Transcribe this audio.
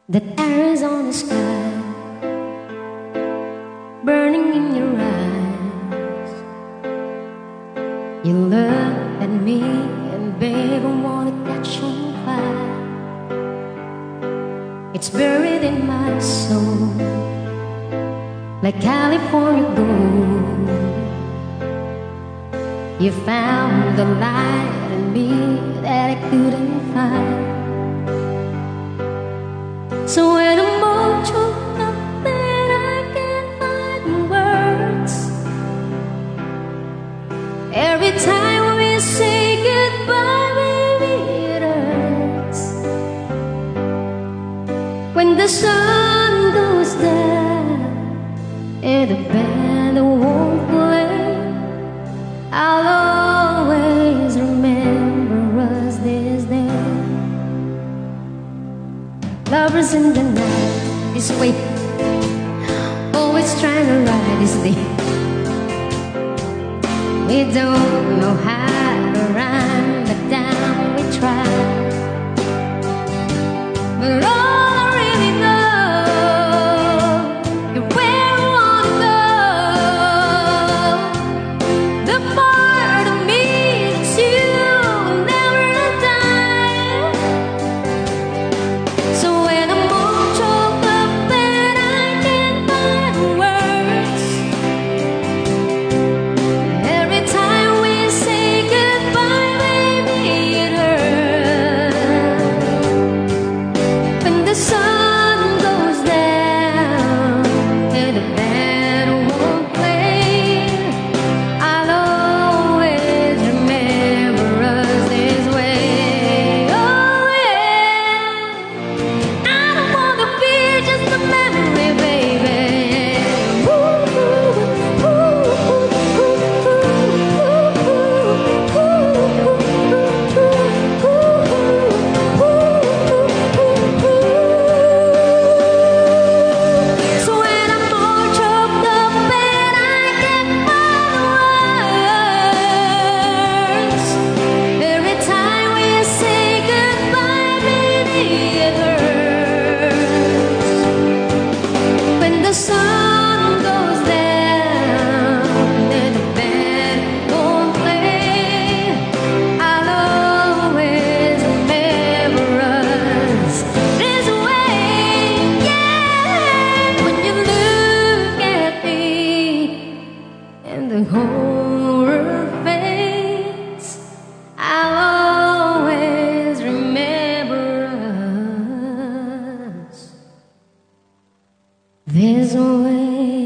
That arrows on the sky, burning in your eyes. You look at me and babe, I wanna catch on fire. It's buried in my soul, like California gold. You found the light in me that I couldn't find. So when I'm all choked up and I can't find words, every time we say goodbye, baby, it hurts. When the sun goes down and the band won't play, I'll always remember us this day. Lovers in the night, this way, always trying to ride this day. We don't know how to rhyme, but down we try. But all I really know is where I wanna go. The part of me that's you will never die. So when I'm all choked up and I can't find words, every time we say goodbye, baby, it hurts. When the sun goes down and the band won't play, I'll always remember us this way. Oh yeah, I don't wanna be just a memory, baby. So when I'm all choked up and I can't find words, every time we say goodbye, baby, it hurts. When the sun goes down and the band won't play, I'll always remember us this way. Yeah, when you look at me and the whole world fades, I'll always remember us this way.